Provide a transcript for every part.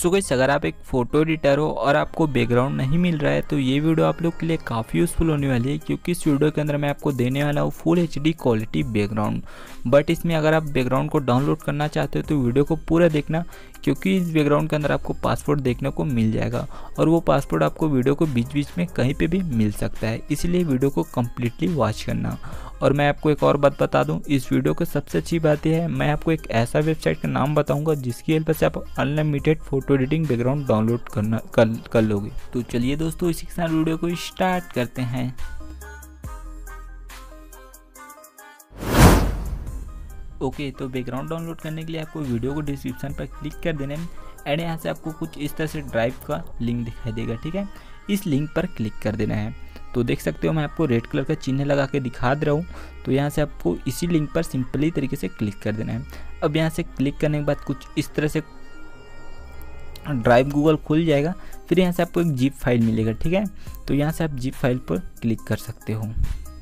So guys, अगर आप एक फ़ोटो एडिटर हो और आपको बैकग्राउंड नहीं मिल रहा है तो ये वीडियो आप लोग के लिए काफ़ी यूज़फुल होने वाली है, क्योंकि इस वीडियो के अंदर मैं आपको देने वाला हूँ full HD quality background. But इसमें अगर आप बैकग्राउंड को डाउनलोड करना चाहते हो तो वीडियो को पूरा देखना, क्योंकि इस बैकग्राउंड के अंदर आपको पासपोर्ट देखने को मिल जाएगा और वो पासपोर्ट आपको वीडियो को बीच बीच में कहीं पे भी मिल सकता है। इसलिए वीडियो को कम्प्लीटली वॉच करना। और मैं आपको एक और बात बता दूं, इस वीडियो की सबसे अच्छी बात यह है, मैं आपको एक ऐसा वेबसाइट का नाम बताऊंगा जिसकी हेल्प से आप unlimited photo editing background download कर लोगे। तो चलिए दोस्तों, इसी के साथ वीडियो को स्टार्ट करते हैं। ओके, तो बैकग्राउंड डाउनलोड करने के लिए आपको वीडियो को डिस्क्रिप्शन पर क्लिक कर देना है एंड यहाँ से आपको कुछ इस तरह से ड्राइव का लिंक दिखाई देगा। ठीक है, इस लिंक पर क्लिक कर देना है। तो देख सकते हो मैं आपको रेड कलर का चिन्ह लगा के दिखा दे रहा हूँ। तो यहाँ से आपको इसी लिंक पर सिंपली तरीके से क्लिक कर देना है। अब यहाँ से क्लिक करने के बाद कुछ इस तरह से ड्राइव गूगल खुल जाएगा। फिर यहाँ से आपको एक जिप फाइल मिलेगा। ठीक है, तो यहाँ से आप जिप फाइल पर क्लिक कर सकते हो,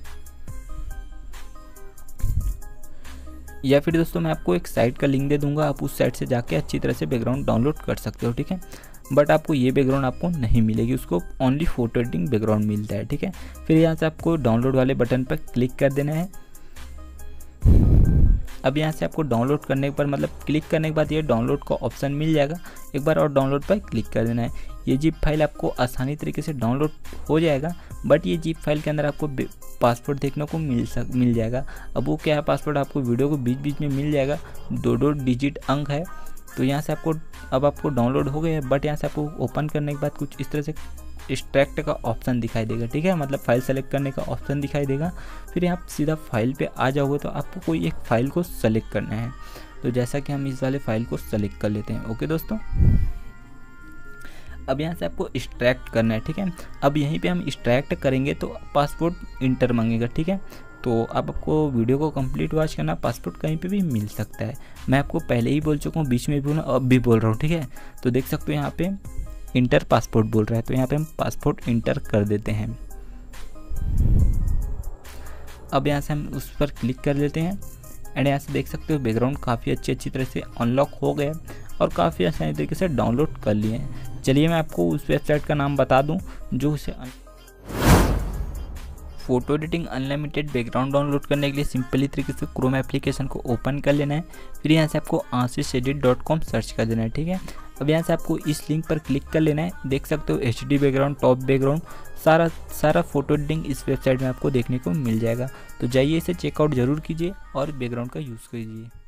या फिर दोस्तों मैं आपको एक साइट का लिंक दे दूंगा, आप उस साइट से जाके अच्छी तरह से बैकग्राउंड डाउनलोड कर सकते हो। ठीक है, बट आपको ये बैकग्राउंड आपको नहीं मिलेगी, उसको ओनली फोटो एडिटिंग बैकग्राउंड मिलता है। ठीक है, फिर यहाँ से आपको डाउनलोड वाले बटन पर क्लिक कर देना है। अब यहाँ से आपको डाउनलोड करने पर क्लिक करने के बाद ये डाउनलोड का ऑप्शन मिल जाएगा। एक बार और डाउनलोड पर क्लिक कर देना है। ये जिप फाइल आपको आसानी तरीके से डाउनलोड हो जाएगा, बट ये जिप फाइल के अंदर आपको पासपोर्ट देखने को मिल जाएगा। अब वो क्या है, पासपोर्ट आपको वीडियो को बीच बीच में मिल जाएगा, 2 डिजिट अंक है। तो यहाँ से आपको डाउनलोड हो गया है, बट यहाँ से आपको ओपन करने के बाद कुछ इस तरह से एक्सट्रैक्ट का ऑप्शन दिखाई देगा। ठीक है, फाइल सेलेक्ट करने का ऑप्शन दिखाई देगा। फिर यहाँ सीधा फाइल पे आ जाओगे तो आपको कोई एक फ़ाइल को सेलेक्ट करना है। तो जैसा कि हम इस वाले फाइल को सेलेक्ट कर लेते हैं। ओके दोस्तों, अब यहाँ से आपको एक्सट्रैक्ट करना है। ठीक है, अब यहीं पे हम एक्सट्रैक्ट करेंगे तो पासपोर्ट इंटर मांगेगा। ठीक है, तो अब आपको वीडियो को कंप्लीट वॉच करना, पासपोर्ट कहीं पे भी मिल सकता है। मैं आपको पहले ही बोल चुका हूँ, बीच में भी बोला, अब भी बोल रहा हूँ। ठीक है, तो देख सकते हो यहाँ पे इंटर पासपोर्ट बोल रहा है, तो यहाँ पे हम पासपोर्ट इंटर कर देते हैं। अब यहाँ से हम उस पर क्लिक कर लेते हैं एंड यहाँ से देख सकते हो बैकग्राउंड काफ़ी अच्छी तरह से अनलॉक हो गया और काफ़ी आसानी तरीके से डाउनलोड कर लिए हैं। चलिए मैं आपको उस वेबसाइट का नाम बता दूं जो उसे photo editing unlimited background download करने के लिए सिंपली तरीके से क्रोम एप्लीकेशन को ओपन कर लेना है। फिर यहाँ से आपको AshishEdit.com सर्च कर देना है। ठीक है, अब यहाँ से आपको इस लिंक पर क्लिक कर लेना है। देख सकते हो HD बैकग्राउंड, टॉप बैकग्राउंड, सारा फोटो एडिटिंग इस वेबसाइट में आपको देखने को मिल जाएगा। तो जाइए, इसे चेकआउट जरूर कीजिए और बैकग्राउंड का यूज़ कीजिए।